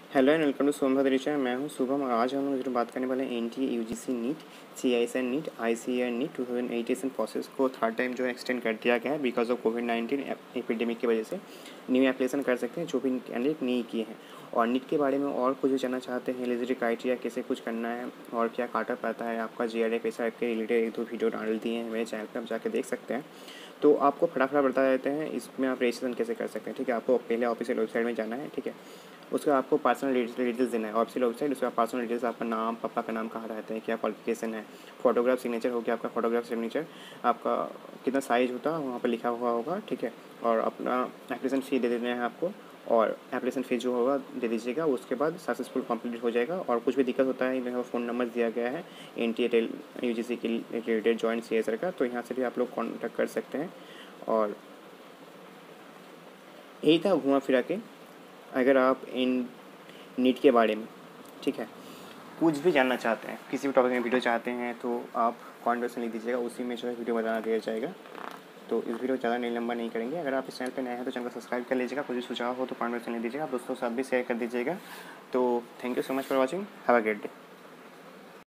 Hello and welcome to Sombhadra Richa. मैं हूं शुभम और आज हम लोग जो बात करने वाले हैं NTA UGC NET CSIR NET ICAR NET 2018 process को थर्ड टाइम जो है एक्सटेंड कर दिया गया है बिकॉज ऑफ कोविड-19 एपिडेमिक की वजह से। न्यू एप्लीकेशन कर सकते हैं जो भी कैंडिडेट नहीं किए हैं। और नीट के बारे में और कुछ भी जानना चाहते हैं, एलिजिबिलिटी क्राइटेरिया कैसे कुछ करना है और क्या काटा पाता है आपका जीआरए कैसा के रिलेटेड एक दो वीडियो डाल दिए हैं मेरे चैनल पर, आप जाके देख सकते हैं। तो आपको फटाफट बता देते हैं इसमें आप रजिस्ट्रेशन कैसे कर सकते हैं। ठीक है, आपको पहले ऑफिशियल वेबसाइट में जाना है। ठीक है, उसके बाद आपको पर्सनल डिटेल्स देना है ऑफिशियल वेबसाइट। उसके बाद पर्सनल डिटेल्स, आपका नाम, पापा का नाम, कहाँ रहते हैं, क्या क्वालिफिकेशन है, फोटोग्राफ सिग्नेचर हो गया आपका, फोटोग्राफ सिग्नेचर आपका कितना साइज होता है वहाँ पर लिखा हुआ होगा। ठीक है, और अपना एप्लीकेशन फ़ी दे देना है आपको और एप्लीकेशन फ़ी जो होगा दे दीजिएगा। उसके बाद सक्सेसफुल कंप्लीट हो जाएगा। और कुछ भी दिक्कत होता है, यहाँ फ़ोन नंबर दिया गया है एनटीए यूजीसी के रिलेटेड जॉइंट सीएसआर का, तो यहाँ से भी आप लोग कॉन्टैक्ट कर सकते हैं। और यही था घुमा फिरा के। अगर आप इन नीट के बारे में, ठीक है, कुछ भी जानना चाहते हैं, किसी भी टॉपिक में वीडियो चाहते हैं तो आप कमेंट लिख दीजिएगा, उसी में जो है वीडियो बना दिया जाएगा। तो इस वीडियो ज़्यादा नहीं लंबा नहीं करेंगे। अगर आप इस चैनल पर नए हैं तो चैनल को सब्सक्राइब कर लीजिएगा। कुछ भी सुझाव हो तो कमेंट लिख दीजिएगा, आप दोस्तों के साथ भी शेयर कर दीजिएगा। तो thank you so much for watching, have a great day.